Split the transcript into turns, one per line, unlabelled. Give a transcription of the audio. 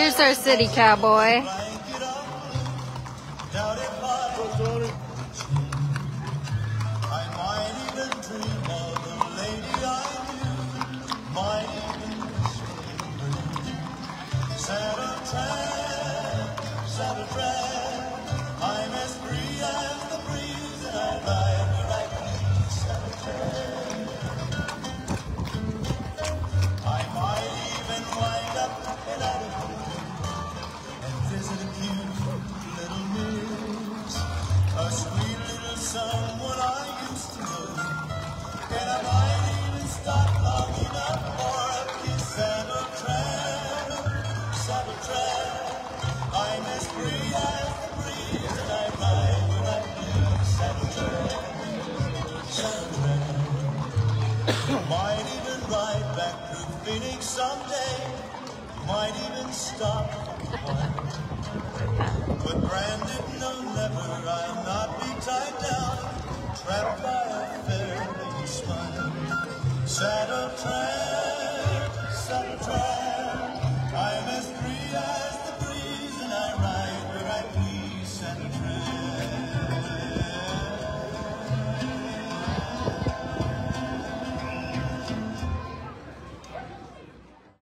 Here's our city cowboy.
I'm as free as the breeze, and I ride where I please. I might even wind up in Idaho and visit a cute little miss, a sweet little someone I used to know, and I might even stop long enough for a kiss. Saddle trap, I'm as free as the breeze, and I ride where I please. Saddle trap. Might even ride back through Phoenix someday, might even stop. But branded, no never, I'll not be tied down, trapped by a fair lady's smile. Saddle trap.